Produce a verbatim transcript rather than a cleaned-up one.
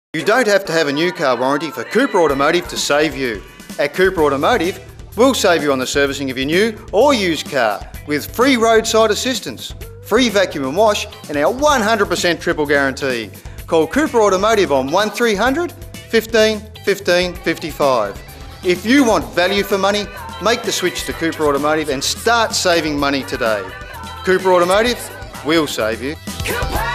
You don't have to have a new car warranty for Cooper Automotive to save you. At Cooper Automotive, we'll save you on the servicing of your new or used car with free roadside assistance, free vacuum and wash, and our one hundred percent triple guarantee. Call Cooper Automotive on one three hundred, fifteen, fifteen, fifty-five. If you want value for money, make the switch to Cooper Automotive and start saving money today. Cooper Automotive, we'll save you.